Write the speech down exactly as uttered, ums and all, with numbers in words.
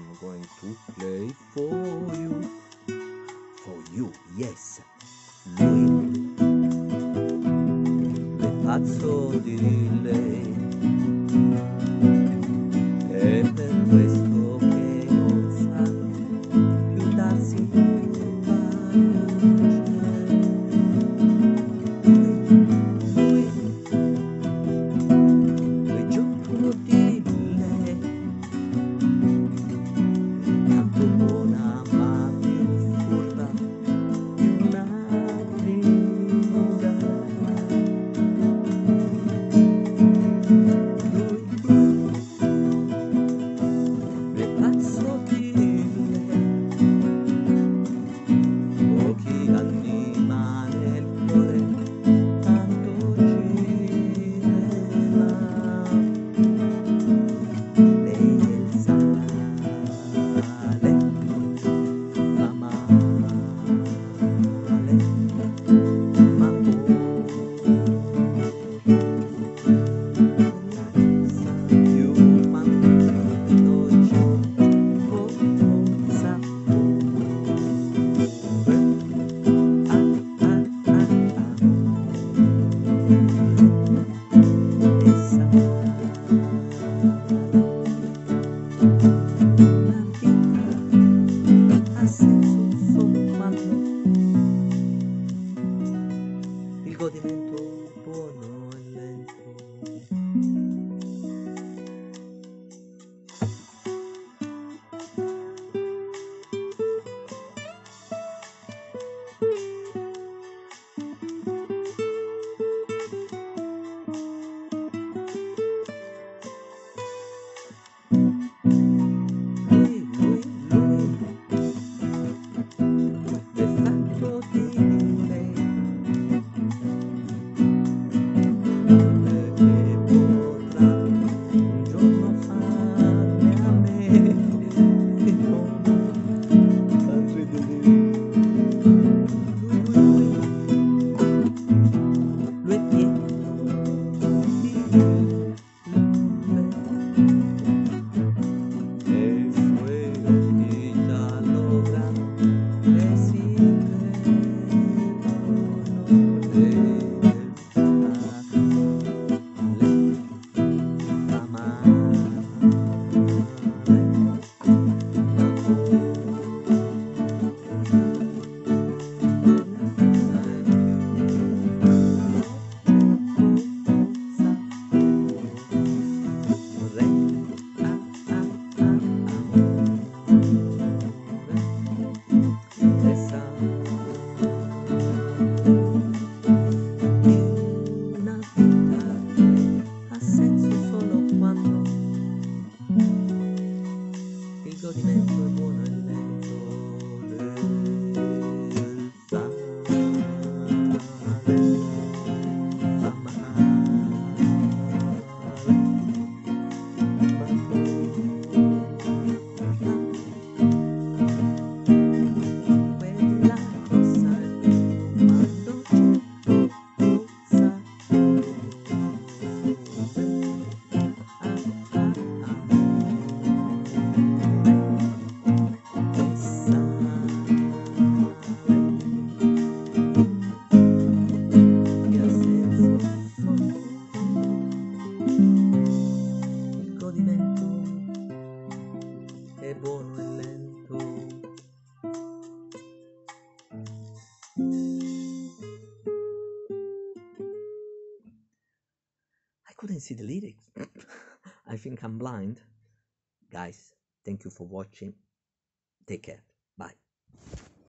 I'm going to play for you. For you, yes. Lui, lui è pazzo di lei. È per questo che non sa più darsi pace. Lui, lui è gioco di lei. Tanto buona ma più furba di una grida. Lui, lui è pazzo di lei. Pochi anni ma nel cuore tanto cinema. Lei è il sale, fa male, ma poi sa più quando c'è cosa pure. Ah, ah, ah, ah. E sa la vita ha senso solo quando il godimento buono e lento. Lui, lui, lui, è fatto di lei. Che potrà un giorno farne a me e non altri di lui. Lui, lui, lui è pieno di luce e i suoi occhi giallo grande si vedono nel sale. Fa male, ma poi sai più vorrei. Ah, ah, ah, amore, e sa una vita ha senso solo quando il godimento è buono e lento. Il sale fa male, ma poi quella cosa è quando c'è cosa pure. Ah, ah, ah. E sale che ha senso solo il godimento è buono e lento. I couldn't see the lyrics. I think I'm blind. Guys, thank you for watching. Take care. Bye.